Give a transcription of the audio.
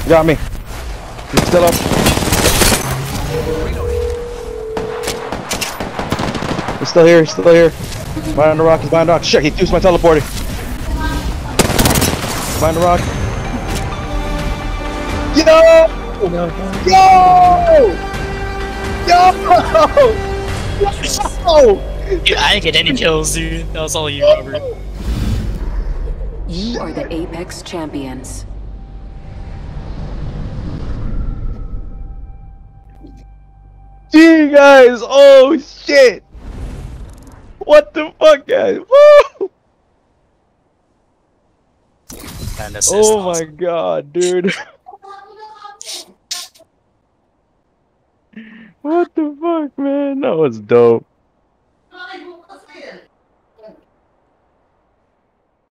Got me. He's still up. He's still here. He's still here. Behind the rock. He's behind the rock. Shit, he used my teleporting. Behind the rock. Yo! Yo! Dude, I didn't get any kills, dude. That was all you, Robert. You are the Apex champions. Gee, guys! Oh shit! What the fuck, guys? Woo! Man, this is Oh awesome. my god, dude! What the fuck, man? That was dope.